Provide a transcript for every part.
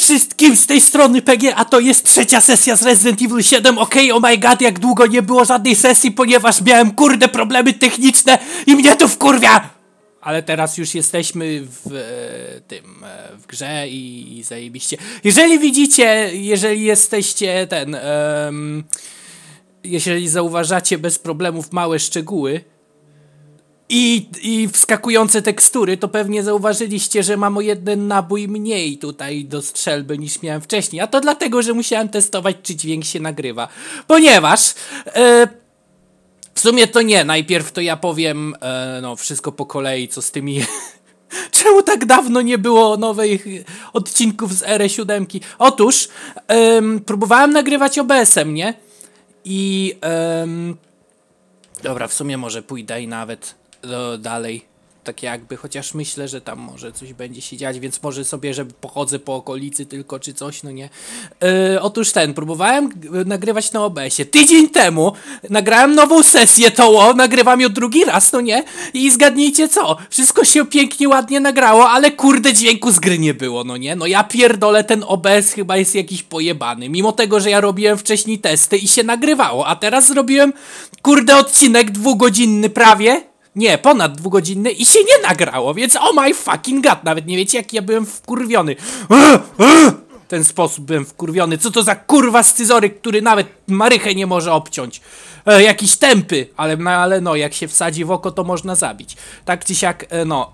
wszystkim, z tej strony PG, a to jest trzecia sesja z Resident Evil 7, okej, oh my god, jak długo nie było żadnej sesji, ponieważ miałem kurde problemy techniczne i mnie to wkurwia! Ale teraz już jesteśmy w grze i zajebiście. Jeżeli widzicie, jeżeli jesteście jeżeli zauważacie bez problemów małe szczegóły, I wskakujące tekstury, to pewnie zauważyliście, że mam o jeden nabój mniej tutaj do strzelby niż miałem wcześniej. A to dlatego, że musiałem testować, czy dźwięk się nagrywa. Ponieważ w sumie to nie, najpierw to ja powiem no wszystko po kolei, co z tymi... Czemu tak dawno nie było nowych odcinków z RE7? Otóż próbowałem nagrywać OBS-em, nie? I dobra, w sumie może pójdę i nawet dalej, tak jakby, chociaż myślę, że tam może coś będzie się dziać, więc może sobie, że pochodzę po okolicy tylko, czy coś, no nie. Otóż próbowałem nagrywać na OBS-ie. Tydzień temu nagrałem nową sesję nagrywam ją drugi raz, no nie. I zgadnijcie co, wszystko się pięknie, ładnie nagrało, ale kurde dźwięku z gry nie było, no nie. No ja pierdolę, ten OBS chyba jest jakiś pojebany, mimo tego, że ja robiłem wcześniej testy i się nagrywało, a teraz zrobiłem kurde odcinek 2-godzinny prawie. Nie, ponad 2-godzinny i się nie nagrało, więc oh my fucking god, nawet nie wiecie jak ja byłem wkurwiony. W ten sposób byłem wkurwiony. Co to za kurwa scyzoryk, który nawet marychę nie może obciąć. Jakiś tępy, ale no, jak się wsadzi w oko, to można zabić. Tak czy siak,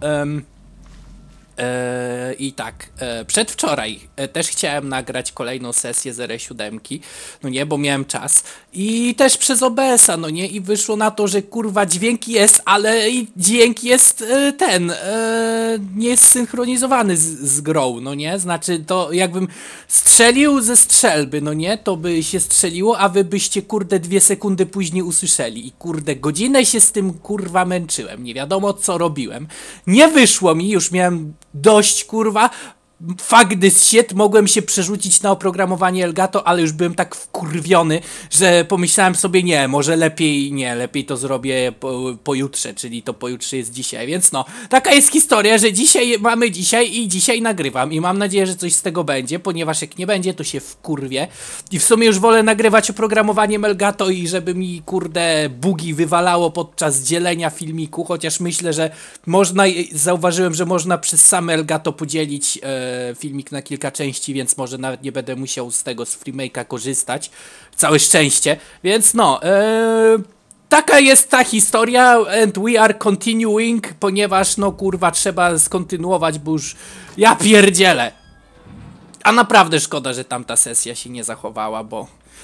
i tak, przedwczoraj też chciałem nagrać kolejną sesję z RE7, no nie, bo miałem czas i też przez OBS-a, no nie, i wyszło na to, że kurwa dźwięk jest, ale dźwięk jest nie jest synchronizowany z grą, no nie, znaczy to jakbym strzelił ze strzelby, no nie, to by się strzeliło, a wy byście kurde 2 sekundy później usłyszeli i kurde godzinę się z tym kurwa męczyłem, nie wiadomo co robiłem, nie wyszło mi, już miałem dość kurwa, fuck this shit, mogłem się przerzucić na oprogramowanie Elgato, ale już byłem tak wkurwiony, że pomyślałem sobie nie, może lepiej to zrobię pojutrze, czyli to pojutrze jest dzisiaj, więc no, taka jest historia, że mamy dzisiaj i dzisiaj nagrywam i mam nadzieję, że coś z tego będzie, ponieważ jak nie będzie, to się wkurwię i w sumie już wolę nagrywać oprogramowaniem Elgato i żeby mi kurde bugi wywalało podczas dzielenia filmiku, chociaż myślę, że można, zauważyłem, że można przez same Elgato podzielić filmik na kilka części, więc może nawet nie będę musiał z FreeMake'a korzystać. Całe szczęście. Więc no, taka jest ta historia and we are continuing, ponieważ no kurwa trzeba skontynuować, bo już ja pierdzielę. A naprawdę szkoda, że tamta sesja się nie zachowała, bo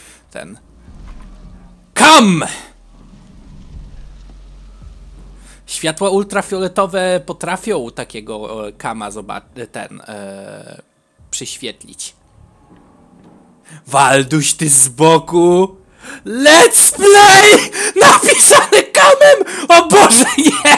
Come! Światła ultrafioletowe potrafią takiego kama przyświetlić. Walduś, ty z boku! Let's play! Napisane kamem! O Boże, nie!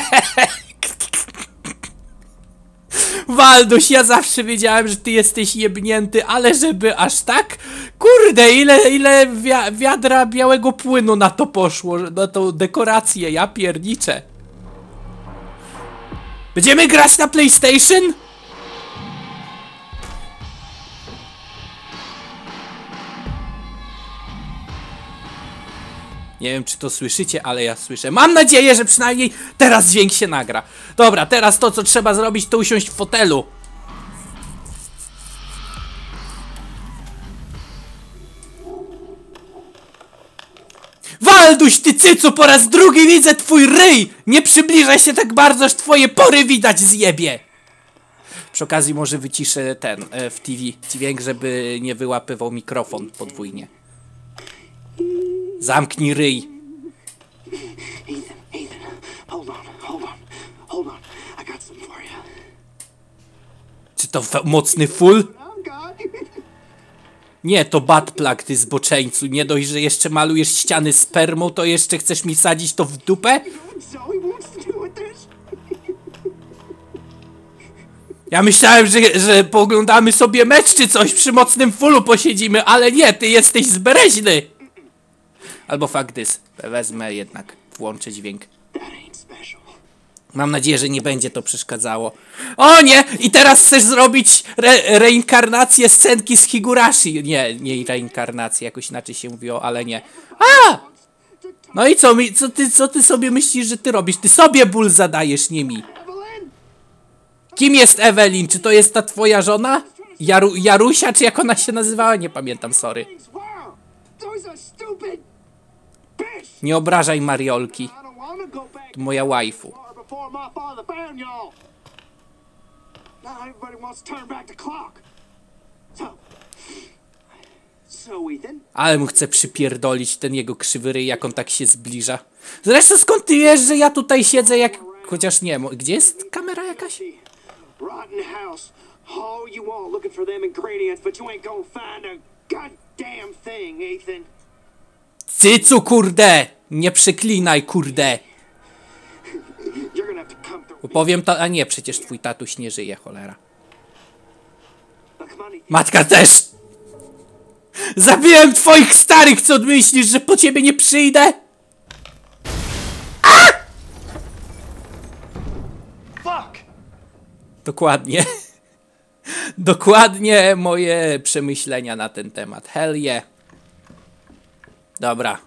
Walduś, ja zawsze wiedziałem, że ty jesteś jebnięty, ale żeby aż tak? Kurde, ile wiadra białego płynu na to poszło, na tą dekorację, ja pierniczę. Będziemy grać na PlayStation? Nie wiem, czy to słyszycie, ale ja słyszę. Mam nadzieję, że przynajmniej teraz dźwięk się nagra. Dobra, teraz to, co trzeba zrobić, to usiąść w fotelu. Walduś, ty cycu, po raz drugi widzę twój ryj! Nie przybliżaj się tak bardzo, aż twoje pory widać, zjebie! Przy okazji może wyciszę w TV dźwięk, żeby nie wyłapywał mikrofon podwójnie. Zamknij ryj. Ethan, hold on. I got some for you. Czy to mocny full? Nie, to butt plug, ty zboczeńcu. Nie dość, że jeszcze malujesz ściany spermą, to jeszcze chcesz mi sadzić to w dupę? Ja myślałem, że pooglądamy sobie mecz czy coś, przy mocnym fullu posiedzimy, ale nie, ty jesteś zbereźny! Albo fuck this. Wezmę jednak, włączę dźwięk. Mam nadzieję, że nie będzie to przeszkadzało. O nie! I teraz chcesz zrobić reinkarnację scenki z Higurashi. Nie reinkarnację, jakoś inaczej się mówiło, ale nie. A! No i co ty sobie myślisz, że ty robisz? Ty sobie ból zadajesz, nie mi. Evelyn! Kim jest Evelyn? Czy to jest ta twoja żona? Jarusia, czy jak ona się nazywała? Nie pamiętam, sorry. Wow! Those are stupid bitch! Nie obrażaj Mariolki. I don't wanna go back To moja waifu. far before my father found y'all. Now everybody wants to turn back the clock. So Ethan, Ale mu chce przypierdolić ten jego krzywy ryj, jak on tak się zbliża. Zresztą skąd ty wiesz, że ja tutaj siedzę jak... Chociaż nie, gdzie jest kamera jakaś? rotten house. All you want looking for them ingredients, but you ain't gonna find a goddamn thing, Ethan. Cycu, kurde! Nie przeklinaj, kurde! You're gonna have to come through. Powiem to... A nie, przecież twój tatuś nie żyje, cholera. Now, come on, Ethan. Matka też! Zabiłem twoich starych, co myślisz, że po ciebie nie przyjdę? Fuck! Dokładnie. Dokładnie moje przemyślenia na ten temat. Hell yeah. Dobra.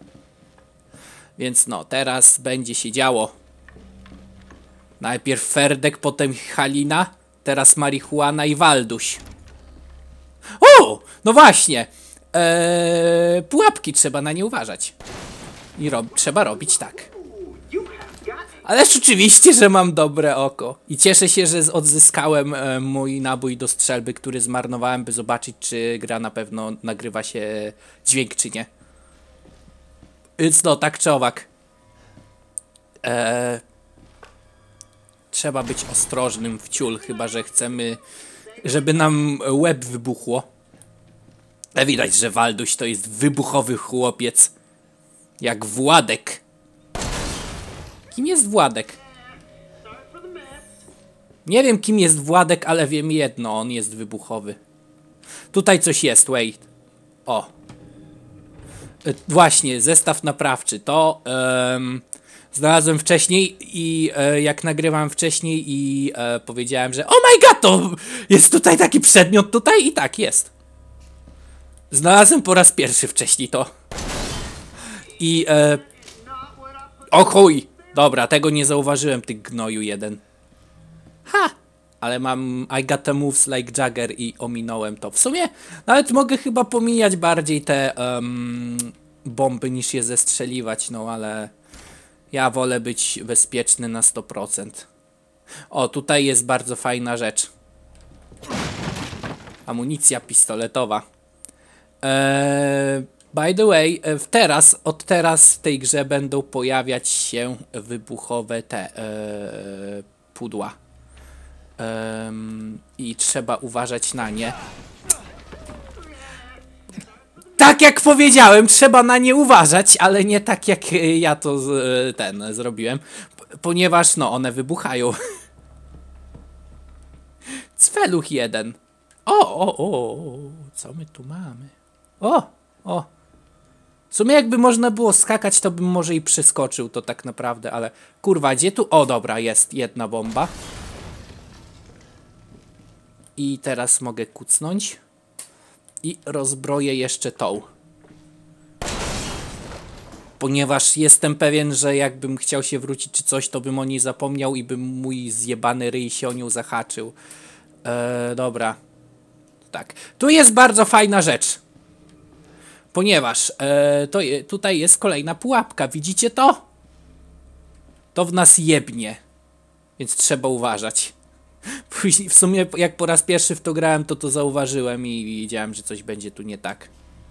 Więc no, teraz będzie się działo. Najpierw Ferdek, potem Halina, teraz marihuana i Walduś. O! No właśnie. Pułapki, trzeba na nie uważać. I trzeba robić tak. Ależ oczywiście, że mam dobre oko. I cieszę się, że odzyskałem mój nabój do strzelby, który zmarnowałem, by zobaczyć, czy gra na pewno nagrywa się dźwięk, czy nie. Więc no, tak czy owak. Trzeba być ostrożnym w ciul, chyba że chcemy, żeby nam łeb wybuchło. Widać, że Walduś to jest wybuchowy chłopiec. Jak Władek. Kim jest Władek? Nie wiem, kim jest Władek, ale wiem jedno, on jest wybuchowy. Tutaj coś jest, wait. O. Właśnie, zestaw naprawczy. To znalazłem wcześniej i jak nagrywałem wcześniej i powiedziałem, że oh my god, to jest tutaj taki przedmiot tutaj i tak jest. Znalazłem po raz pierwszy wcześniej to. I o chuj! Dobra, tego nie zauważyłem, ty gnoju jeden. Ha! Ale mam I got the moves like Jagger i ominąłem to. W sumie nawet mogę chyba pomijać bardziej te bomby niż je zestrzeliwać, no ale ja wolę być bezpieczny na 100%. O, tutaj jest bardzo fajna rzecz. Amunicja pistoletowa. By the way, od teraz w tej grze będą pojawiać się wybuchowe te pudła. I trzeba uważać na nie. Tak jak powiedziałem, trzeba na nie uważać, ale nie tak jak ja to zrobiłem. Ponieważ no, one wybuchają. Cweluch jeden. O, co my tu mamy? O. W sumie jakby można było skakać, to bym może i przeskoczył to tak naprawdę, ale kurwa, gdzie tu? O, dobra, jest jedna bomba. I teraz mogę kucnąć. I rozbroję jeszcze tą. Ponieważ jestem pewien, że jakbym chciał się wrócić czy coś, to bym o niej zapomniał i bym mój zjebany ryj się o nią zahaczył. Dobra. Tak. Tu jest bardzo fajna rzecz. Ponieważ tutaj jest kolejna pułapka. Widzicie to? To w nas jebnie. Więc trzeba uważać. Później, w sumie jak po raz pierwszy w to grałem, to zauważyłem i wiedziałem, że coś będzie tu nie tak.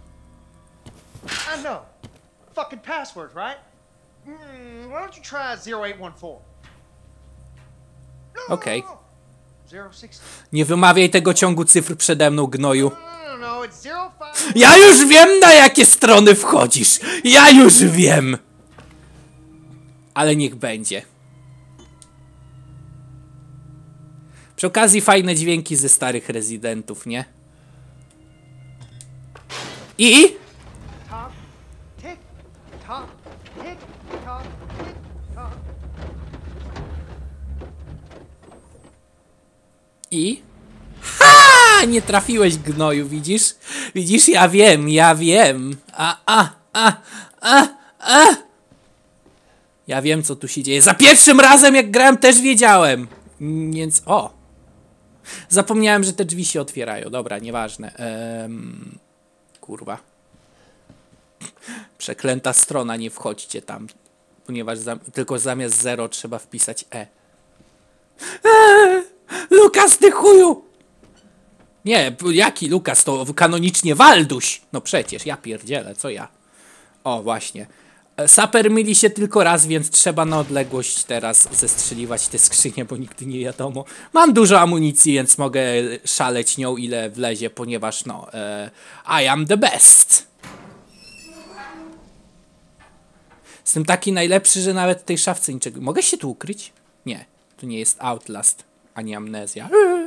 I know. Fucking password, right? Why don't you try 0814? Okej. 06. Nie wymawiaj tego ciągu cyfr przede mną, gnoju. No, it's 05. Ja już wiem, na jakie strony wchodzisz. Ja już wiem. Ale niech będzie. Przy okazji fajne dźwięki ze starych rezydentów, nie? I? Top, tick, top, tick, top, tick, top. I... Ha! Nie trafiłeś, gnoju, widzisz? Widzisz, ja wiem, ja wiem. Ja wiem, co tu się dzieje. Za pierwszym razem, jak grałem, też wiedziałem. Więc, o. Zapomniałem, że te drzwi się otwierają. Dobra, nieważne. Kurwa. Przeklęta strona, nie wchodźcie tam. Ponieważ tylko zamiast 0 trzeba wpisać E. Lukas, ty chuju! Nie, jaki Lukas? To kanonicznie Walduś! No przecież, ja pierdzielę, co ja? O, właśnie. Saper myli się tylko raz, więc trzeba na odległość teraz zestrzeliwać te skrzynie, bo nigdy nie wiadomo. Mam dużo amunicji, więc mogę szaleć nią ile wlezie, ponieważ no, I am the best. Jestem taki najlepszy, że nawet w tej szafce niczego... Mogę się tu ukryć? Nie, tu nie jest Outlast, ani Amnezja.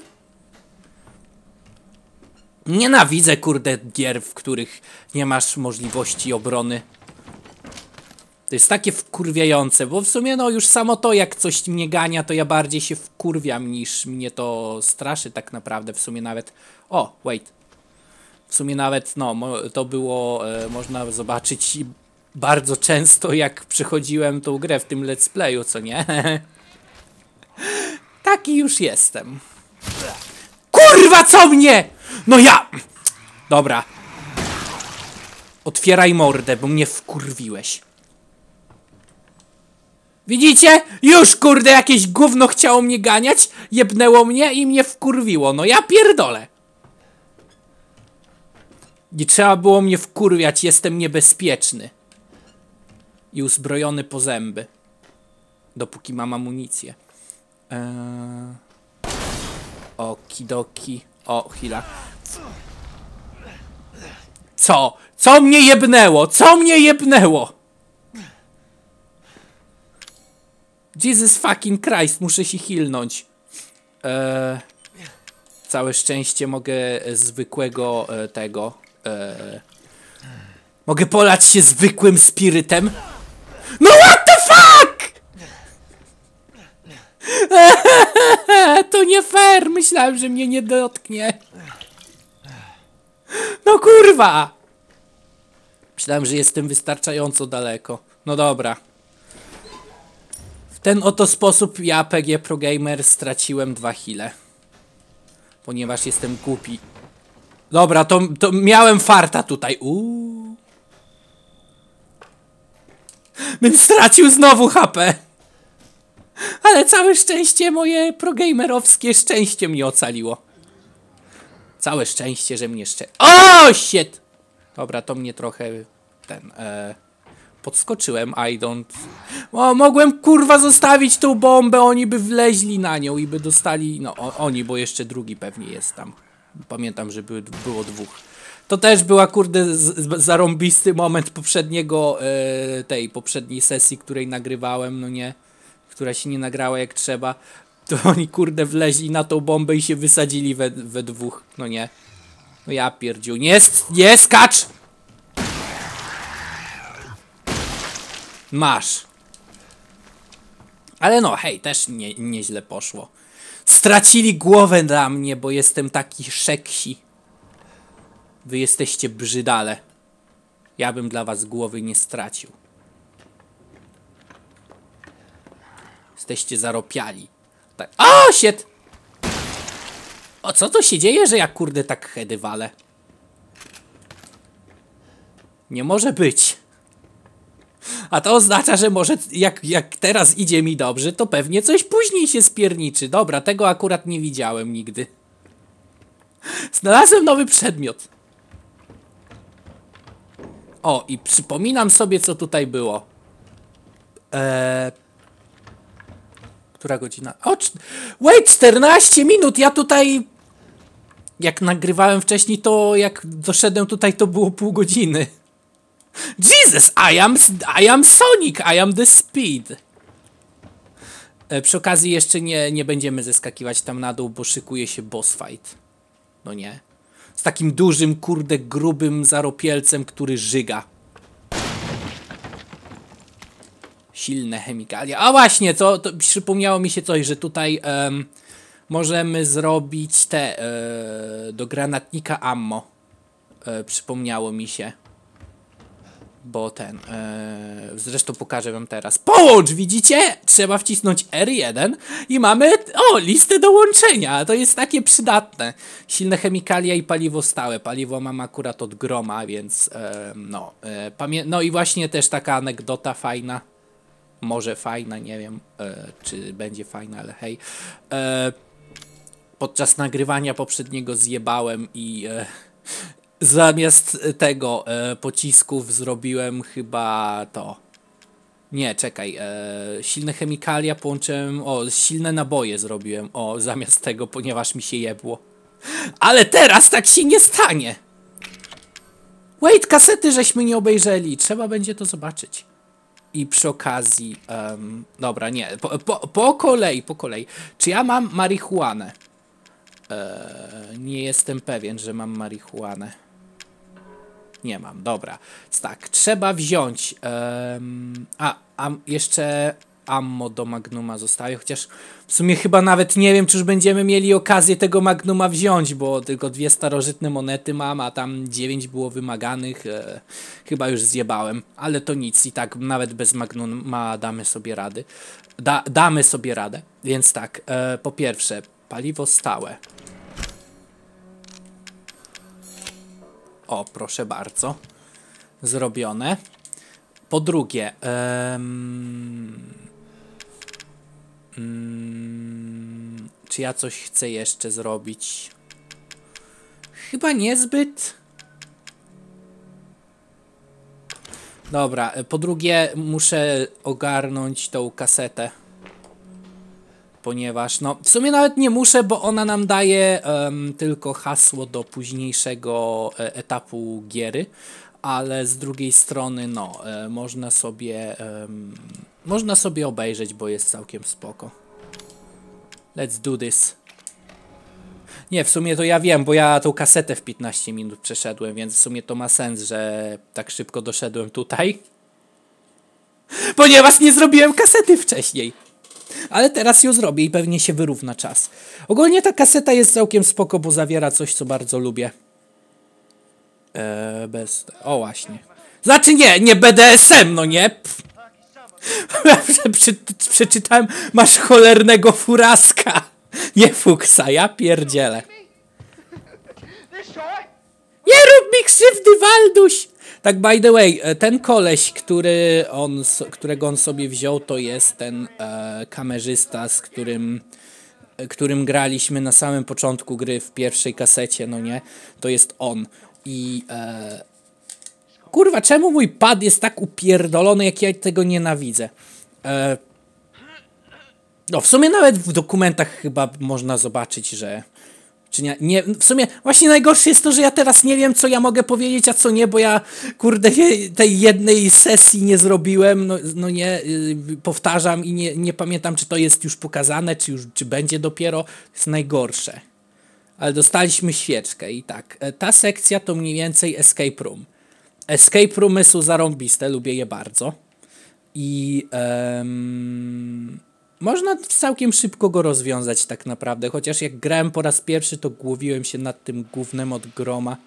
Nienawidzę, kurde, gier, w których nie masz możliwości obrony. To jest takie wkurwiające, bo w sumie no już samo to, jak coś mnie gania, to ja bardziej się wkurwiam niż mnie to straszy tak naprawdę. W sumie nawet... O, wait. W sumie nawet, no, to było, można zobaczyć bardzo często, jak przechodziłem tą grę w tym let's playu, co nie? Taki już jestem. Kurwa, co mnie? No ja... Dobra. Otwieraj mordę, bo mnie wkurwiłeś. Widzicie? Już, kurde, jakieś gówno chciało mnie ganiać, jebnęło mnie i mnie wkurwiło. No ja pierdolę. Nie trzeba było mnie wkurwiać, jestem niebezpieczny. I uzbrojony po zęby. Dopóki mam amunicję. Okidoki. O, chwila. Co? Co mnie jebnęło? Co mnie jebnęło? Jesus fucking Christ, muszę się healnąć. Całe szczęście mogę zwykłego tego... mogę polać się zwykłym spirytem. No what the fuck! To nie fair, myślałem, że mnie nie dotknie. No kurwa! Myślałem, że jestem wystarczająco daleko. No dobra. W ten oto sposób ja, PG Pro Gamer, straciłem 2 heale. Ponieważ jestem głupi. Dobra, to miałem farta tutaj. Bym stracił znowu HP. Ale całe szczęście, moje progamerowskie szczęście mnie ocaliło. Całe szczęście, że mnie O, shit! Dobra, to mnie trochę podskoczyłem, I don't... O, mogłem kurwa zostawić tą bombę, oni by wleźli na nią i by dostali... No, oni, bo jeszcze drugi pewnie jest tam. Pamiętam, że było 2. To też była, kurde, zarąbisty moment poprzedniego, tej poprzedniej sesji, której nagrywałem, no nie? Która się nie nagrała jak trzeba. To oni, kurde, wleźli na tą bombę i się wysadzili we 2, no nie? No ja pierdziu. Nie skacz! Masz. Ale no, hej, też nieźle poszło. Stracili głowę na mnie, bo jestem taki szeksi. Wy jesteście brzydale. Ja bym dla was głowy nie stracił. Jesteście zaropiali. Tak. O, shit! O, co to się dzieje, że ja, kurde, tak heady walę? Nie może być. A to oznacza, że może jak teraz idzie mi dobrze, to pewnie coś później się spierniczy. Dobra, tego akurat nie widziałem nigdy. Znalazłem nowy przedmiot. O, i przypominam sobie, co tutaj było. Która godzina? O, wait, 14 minut! Ja tutaj... Jak nagrywałem wcześniej, to jak doszedłem tutaj, to było pół godziny. Jesus, I am Sonic, I am the speed. Przy okazji jeszcze nie będziemy zeskakiwać tam na dół, bo szykuje się boss fight. No nie. Z takim dużym, kurde, grubym zaropielcem, który żyga. Silne chemikalia. A właśnie, to przypomniało mi się coś, że tutaj możemy zrobić do granatnika ammo. Przypomniało mi się. Bo zresztą pokażę wam teraz. Połącz, widzicie? Trzeba wcisnąć R1 i mamy, listę dołączenia. To jest takie przydatne. Silne chemikalia i paliwo stałe. Paliwo mam akurat od groma, więc no i właśnie też taka anegdota fajna. Może fajna, nie wiem, czy będzie fajna, ale hej. Podczas nagrywania poprzedniego zjebałem i zamiast tego pocisków zrobiłem chyba to. Nie, czekaj. Silne chemikalia połączyłem. Silne naboje zrobiłem. Zamiast tego, ponieważ mi się jebło. Ale teraz tak się nie stanie. Wait, kasety żeśmy nie obejrzeli. Trzeba będzie to zobaczyć. I przy okazji. Dobra, nie. Po kolei. Czy ja mam marihuanę? Nie jestem pewien, że mam marihuanę. Nie mam, dobra. Więc tak, trzeba wziąć. Jeszcze ammo do Magnuma zostaje, chociaż w sumie chyba nawet nie wiem, czy już będziemy mieli okazję tego Magnuma wziąć, bo tylko 2 starożytne monety mam, a tam 9 było wymaganych. Chyba już zjebałem, ale to nic i tak nawet bez Magnuma damy sobie rady. Damy sobie radę, więc tak, po pierwsze, paliwo stałe. Proszę bardzo. Zrobione. Po drugie, czy ja coś chcę jeszcze zrobić? Chyba niezbyt. Dobra, po drugie muszę ogarnąć tą kasetę. Ponieważ, w sumie nawet nie muszę, bo ona nam daje tylko hasło do późniejszego etapu giery, ale z drugiej strony, można sobie obejrzeć, bo jest całkiem spoko. Let's do this. Nie, w sumie to ja wiem, bo ja tą kasetę w 15 minut przeszedłem, więc w sumie to ma sens, że tak szybko doszedłem tutaj. Ponieważ nie zrobiłem kasety wcześniej. Ale teraz ją zrobię i pewnie się wyrówna czas. Ogólnie ta kaseta jest całkiem spoko, bo zawiera coś, co bardzo lubię. Właśnie. Znaczy nie BDSM, no nie? Przeczytałem, masz cholernego furaska. Nie fuksa, ja pierdzielę. Nie rób mi krzywdy, Walduś! Tak, by the way, ten koleś, którego on sobie wziął, to jest ten kamerzysta, z którym graliśmy na samym początku gry w pierwszej kasecie, no nie? To jest on. I kurwa, czemu mój pad jest tak upierdolony, jak ja tego nienawidzę? W sumie nawet w dokumentach chyba można zobaczyć, że... Czy nie, w sumie właśnie najgorsze jest to, że ja teraz nie wiem, co ja mogę powiedzieć, a co nie, bo ja, kurde, tej jednej sesji nie zrobiłem, no nie, powtarzam i nie pamiętam, czy to jest już pokazane, czy będzie dopiero, to jest najgorsze. Ale dostaliśmy świeczkę i tak, ta sekcja to mniej więcej escape room. Escape roomy są zarąbiste, lubię je bardzo. I można całkiem szybko go rozwiązać tak naprawdę, chociaż jak grałem po raz pierwszy, to głowiłem się nad tym gównem od groma.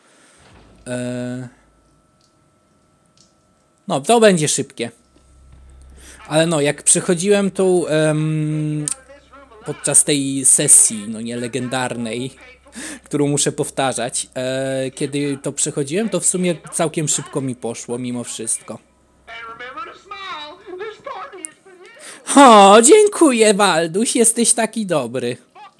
To będzie szybkie. Ale jak przechodziłem tą podczas tej sesji, nie legendarnej, którą muszę powtarzać, kiedy to przechodziłem, to w sumie całkiem szybko mi poszło mimo wszystko. Dziękuję, Walduś, jesteś taki dobry.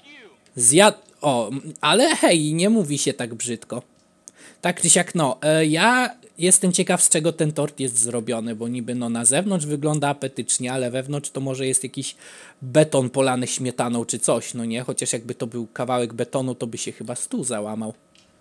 Ale hej, nie mówi się tak brzydko. Tak czy siak, ja jestem ciekaw, z czego ten tort jest zrobiony, bo niby na zewnątrz wygląda apetycznie, ale wewnątrz to może jest jakiś beton polany śmietaną czy coś, no nie? Chociaż jakby to był kawałek betonu, to by się chyba stół załamał.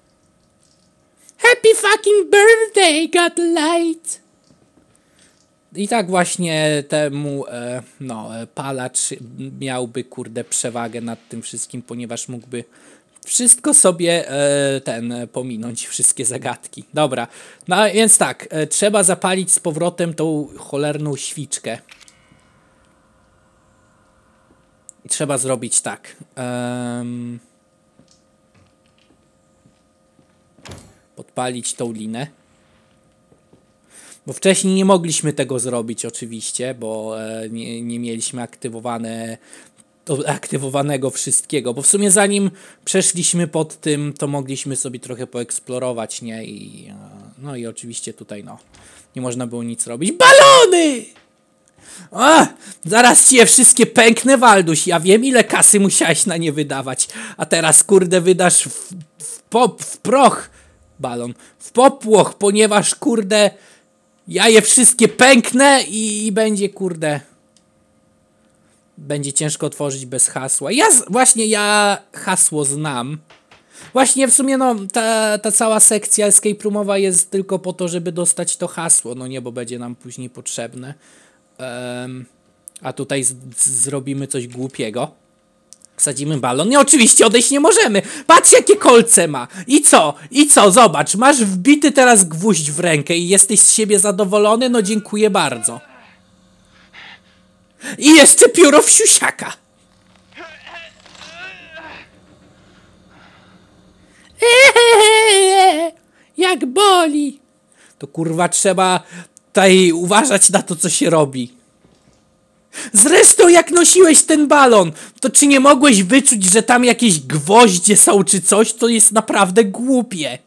Happy fucking birthday, Godlight! I tak właśnie temu, palacz miałby, kurde, przewagę nad tym wszystkim, ponieważ mógłby wszystko sobie pominąć, wszystkie zagadki. Dobra, więc tak, trzeba zapalić z powrotem tą cholerną świczkę. I trzeba zrobić tak. Podpalić tą linę. Bo wcześniej nie mogliśmy tego zrobić oczywiście, bo nie mieliśmy aktywowanego wszystkiego. Bo w sumie zanim przeszliśmy pod tym, to mogliśmy sobie trochę poeksplorować, nie? No i oczywiście tutaj nie można było nic robić. Balony! Zaraz ci je wszystkie pęknę, Walduś. Ja wiem, ile kasy musiałeś na nie wydawać. A teraz, kurde, wydasz w proch balon. W popłoch, ponieważ, kurde, ja je wszystkie pęknę i będzie, kurde... Będzie ciężko otworzyć bez hasła. Właśnie ja hasło znam. Właśnie w sumie ta cała sekcja escape roomowa jest tylko po to, żeby dostać to hasło. No nie, bo będzie nam później potrzebne. A tutaj zrobimy coś głupiego. Wsadzimy balon. Nie, oczywiście odejść nie możemy. Patrz, jakie kolce ma. I co? I co? Zobacz, masz wbity teraz gwóźdź w rękę i jesteś z siebie zadowolony? No dziękuję bardzo. I jeszcze pióro wsiusiaka. Jak boli. To kurwa trzeba tutaj uważać na to, co się robi. Zresztą jak nosiłeś ten balon, to czy nie mogłeś wyczuć, że tam jakieś gwoździe są czy coś? To jest naprawdę głupie.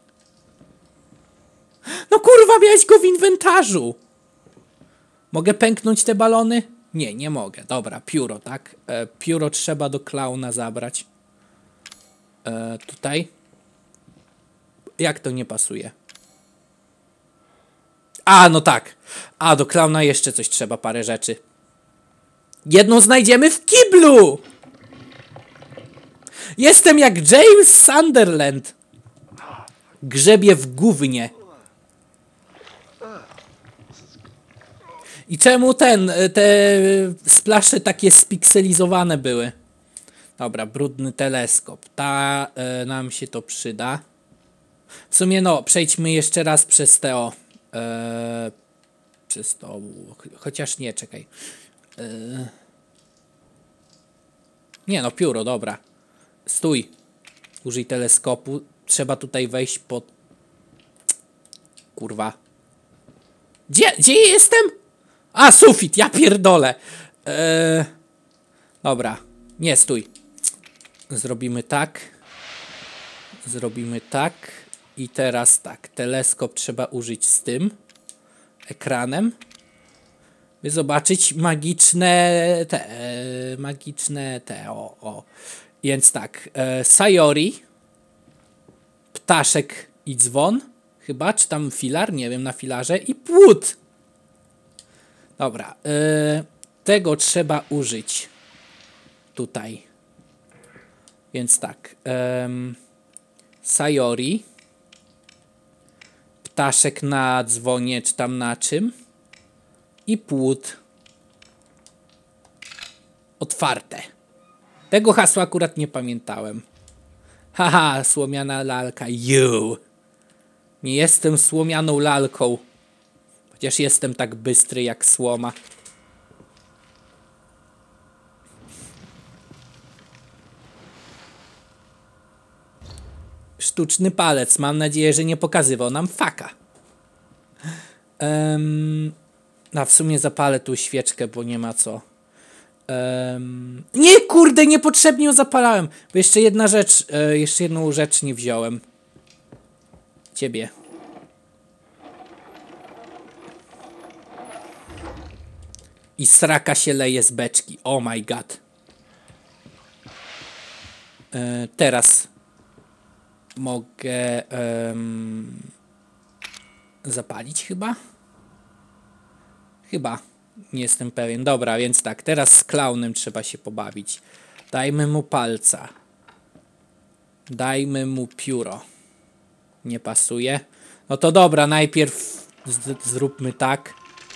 No kurwa, miałeś go w inwentarzu. Mogę pęknąć te balony? Nie, nie mogę. Dobra, pióro, tak? Pióro trzeba do klauna zabrać. Tutaj. Jak to nie pasuje? A, no tak. A, do klauna jeszcze coś trzeba, parę rzeczy. Jedną znajdziemy w kiblu! Jestem jak James Sunderland. Grzebie w gównie. I czemu te splasze takie spikselizowane były? Dobra, brudny teleskop. Nam się to przyda. W sumie przejdźmy jeszcze raz przez to. Przez to. Chociaż nie, czekaj. Nie, pióro, dobra. Stój. Użyj teleskopu. Trzeba tutaj wejść pod... Kurwa. Gdzie jestem? A, sufit, ja pierdolę. Dobra. Nie, stój. Zrobimy tak. Zrobimy tak. I teraz tak. Teleskop trzeba użyć z tym ekranem. By zobaczyć magiczne o. Więc tak. Sayori. Ptaszek i dzwon. Chyba, czy tam filar? Nie wiem, na filarze. I płód. Dobra. Tego trzeba użyć. Tutaj. Więc tak. Sayori. Ptaszek na dzwonie, czy tam na czym. I płód. Otwarte. Tego hasła akurat nie pamiętałem. Haha, słomiana lalka. Nie jestem słomianą lalką. Chociaż jestem tak bystry jak słoma. Sztuczny palec. Mam nadzieję, że nie pokazywał nam faka. W sumie zapalę tu świeczkę, bo nie ma co. Nie, kurde, niepotrzebnie ją zapalałem. Bo jeszcze jedna rzecz, jeszcze jedną rzecz nie wziąłem. Ciebie. I sraka się leje z beczki. Oh my god. Teraz mogę zapalić chyba? Chyba. Nie jestem pewien. Dobra, więc tak. Teraz z klaunem trzeba się pobawić. Dajmy mu palca. Dajmy mu pióro. Nie pasuje. No to dobra, najpierw zróbmy tak.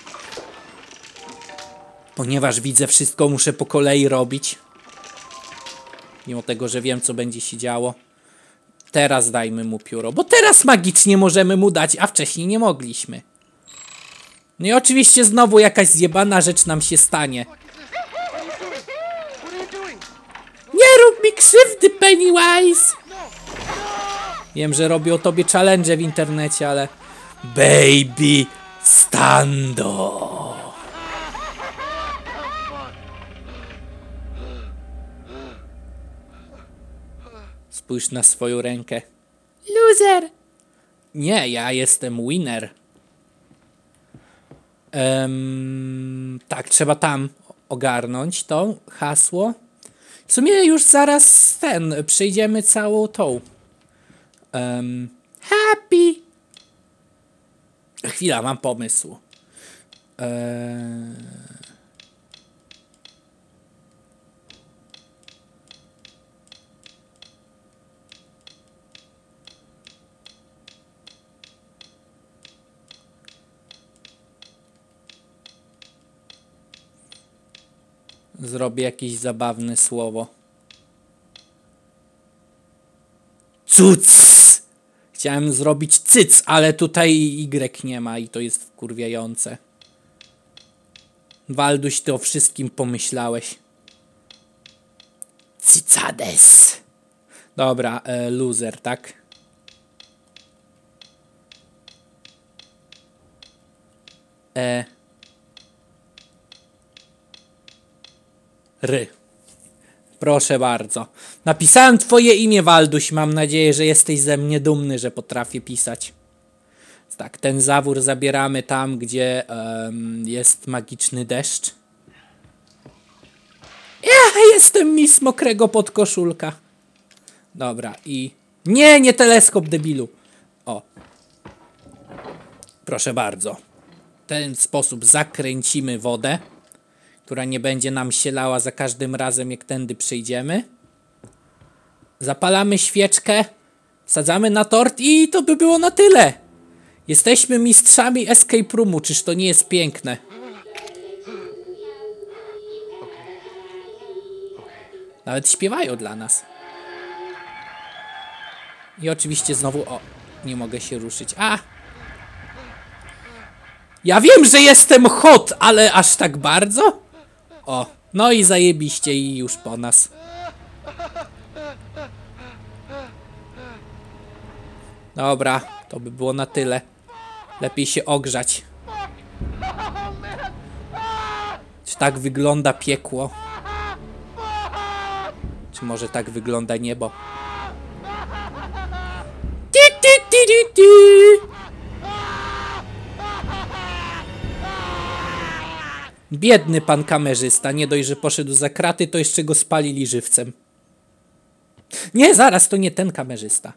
Ponieważ widzę wszystko, muszę po kolei robić. Mimo tego, że wiem, co będzie się działo. Teraz dajmy mu pióro. Bo teraz magicznie możemy mu dać, a wcześniej nie mogliśmy. No i oczywiście znowu jakaś zjebana rzecz nam się stanie. What are you doing? Nie rób mi krzywdy, Pennywise! Wiem, że robią tobie challenge w internecie, ale... Baby Stando! Spójrz na swoją rękę. Loser! Nie, ja jestem winner. Tak, trzeba tam ogarnąć to hasło. W sumie już zaraz przejdziemy całą tą. Happy! Chwila, mam pomysł. Zrobię jakieś zabawne słowo. Cuc! Chciałem zrobić cyc, ale tutaj Y nie ma i to jest wkurwiające. Walduś, ty o wszystkim pomyślałeś. Cicades. Dobra, loser, tak? Proszę bardzo. Napisałem twoje imię, Walduś. Mam nadzieję, że jesteś ze mnie dumny, że potrafię pisać. Tak, ten zawór zabieramy tam, gdzie jest magiczny deszcz. Ja jestem Miss Mokrego Podkoszulka. Dobra, i... Nie teleskop, debilu. O. Proszę bardzo. W ten sposób zakręcimy wodę, która nie będzie nam się lała za każdym razem, jak tędy przejdziemy. Zapalamy świeczkę, wsadzamy na tort i to by było na tyle. Jesteśmy mistrzami escape roomu, czyż to nie jest piękne? Nawet śpiewają dla nas. I oczywiście znowu... O, nie mogę się ruszyć. A! Ja wiem, że jestem hot, ale aż tak bardzo? O, no i zajebiście i już po nas. Dobra, to by było na tyle. Lepiej się ogrzać. Czy tak wygląda piekło? Czy może tak wygląda niebo? Biedny pan kamerzysta, nie dość, że poszedł za kraty, to jeszcze go spalili żywcem. Nie, zaraz, to nie ten kamerzysta.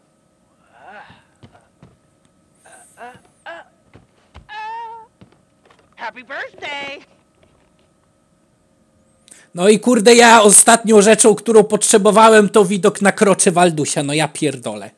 Happy birthday! No i kurde, ja ostatnią rzeczą, którą potrzebowałem, to widok na krocze Waldusia. No ja pierdolę.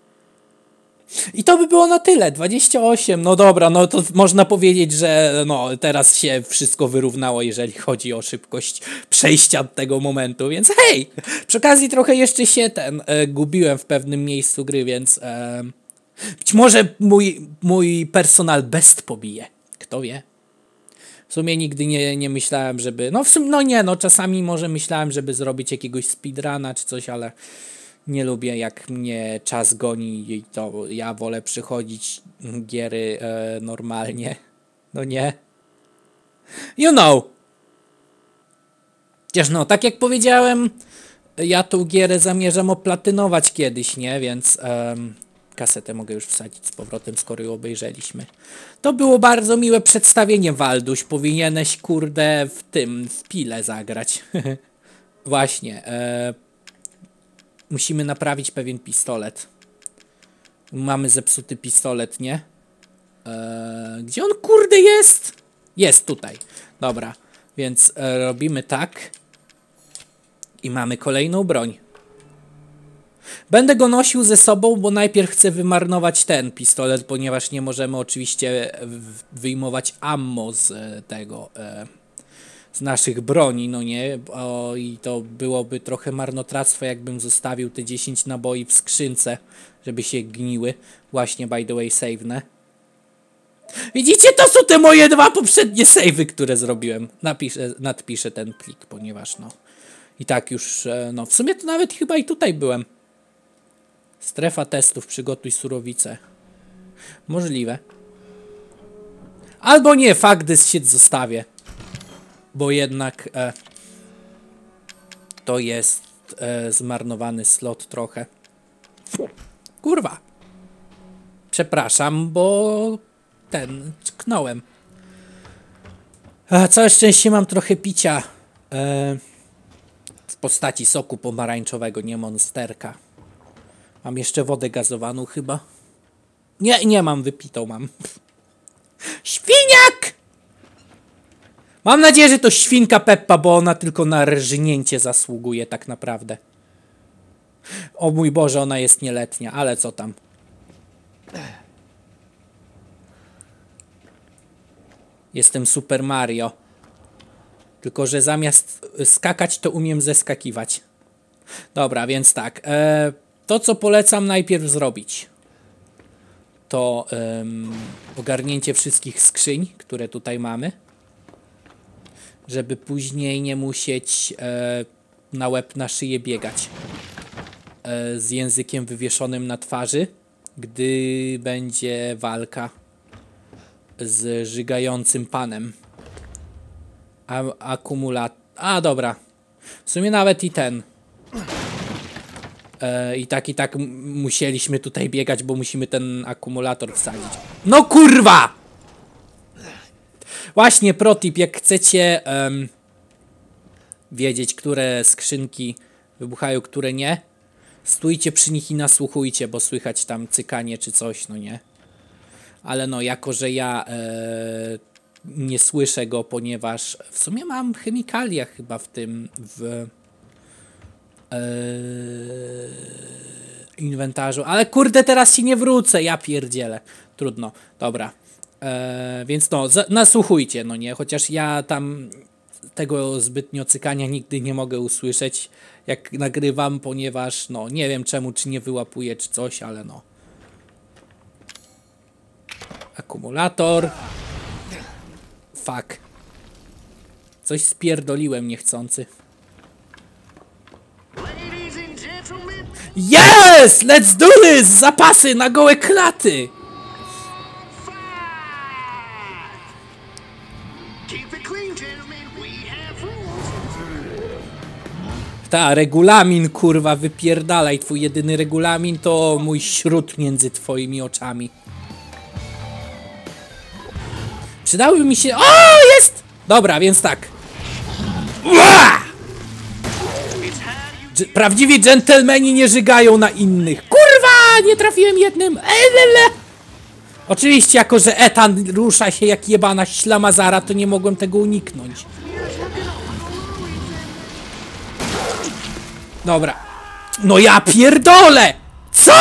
I to by było na tyle. 28, no dobra, no to można powiedzieć, że no teraz się wszystko wyrównało, jeżeli chodzi o szybkość przejścia tego momentu, więc hej! Przy okazji trochę jeszcze się gubiłem w pewnym miejscu gry, więc być może mój personal best pobije. Kto wie? W sumie nigdy nie myślałem, żeby... No w sumie, no nie, no czasami może myślałem, żeby zrobić jakiegoś speedruna czy coś, ale nie lubię, jak mnie czas goni i to ja wolę przychodzić giery normalnie. No nie. You know. Chociaż no, tak jak powiedziałem, ja tą gierę zamierzam oplatynować kiedyś, nie? Więc kasetę mogę już wsadzić z powrotem, skoro ją obejrzeliśmy. To było bardzo miłe przedstawienie, Walduś. Powinieneś, kurde, w Pile zagrać. Właśnie. Musimy naprawić pewien pistolet. Mamy zepsuty pistolet, nie? Gdzie on, kurde, jest? Jest tutaj. Dobra. Więc robimy tak. I mamy kolejną broń. Będę go nosił ze sobą, bo najpierw chcę wymarnować ten pistolet, ponieważ nie możemy oczywiście wyjmować ammo z tego, z naszych broni, no nie? I to byłoby trochę marnotrawstwo, jakbym zostawił te 10 naboi w skrzynce, żeby się gniły. Właśnie, by the way, save'ne. Widzicie, to są te moje 2 poprzednie save'y, które zrobiłem. Nadpiszę ten plik, ponieważ no... I tak już, no w sumie to nawet chyba i tutaj byłem. Strefa testów, przygotuj surowicę. Możliwe. Albo nie, fuck this shit zostawię. Bo jednak to jest zmarnowany slot trochę. Kurwa. Przepraszam, bo tknąłem. Całe szczęście mam trochę picia w postaci soku pomarańczowego, nie monsterka. Mam jeszcze wodę gazowaną chyba. Nie mam, wypitą mam. Świniak! Mam nadzieję, że to świnka Peppa, bo ona tylko na rżnięcie zasługuje tak naprawdę. O mój Boże, ona jest nieletnia, ale co tam. Jestem Super Mario. Tylko że zamiast skakać, to umiem zeskakiwać. Dobra, więc tak. To, co polecam najpierw zrobić, to ogarnięcie wszystkich skrzyń, które tutaj mamy. Żeby później nie musieć na łeb, na szyję biegać. Z językiem wywieszonym na twarzy, gdy będzie walka z żygającym panem. A dobra. W sumie nawet i ten. I tak musieliśmy tutaj biegać, bo musimy ten akumulator wsadzić. No kurwa! Właśnie protip, jak chcecie wiedzieć, które skrzynki wybuchają, które nie, stójcie przy nich i nasłuchujcie, bo słychać tam cykanie czy coś, no nie. Ale no, jako że ja nie słyszę go, ponieważ w sumie mam chemikalia chyba w tym, w inwentarzu, ale kurde, teraz się nie wrócę, ja pierdzielę. Trudno, dobra. Więc no, nasłuchujcie, no nie, chociaż ja tam tego zbytnio cykania nigdy nie mogę usłyszeć, jak nagrywam, ponieważ no, nie wiem czemu, czy nie wyłapuję, czy coś, ale no. Akumulator. Fuck. Coś spierdoliłem niechcący. Yes! Let's do this! Zapasy na gołe klaty! Ta, regulamin, kurwa, wypierdalaj. Twój jedyny regulamin to mój śród między twoimi oczami. Przydałyby mi się... O, jest! Dobra, więc tak. Prawdziwi dżentelmeni nie żygają na innych. Kurwa, nie trafiłem jednym. Oczywiście, jako że Ethan rusza się jak jebana ślamazara, to nie mogłem tego uniknąć. Dobra. No ja pierdolę! Co?!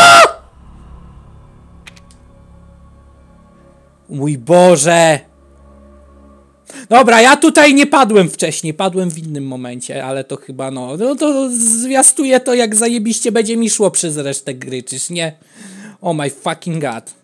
Mój Boże! Dobra, ja tutaj nie padłem wcześniej, padłem w innym momencie, ale to chyba no to zwiastuje to, jak zajebiście będzie mi szło przez resztę gry, czyż nie? Oh my fucking god.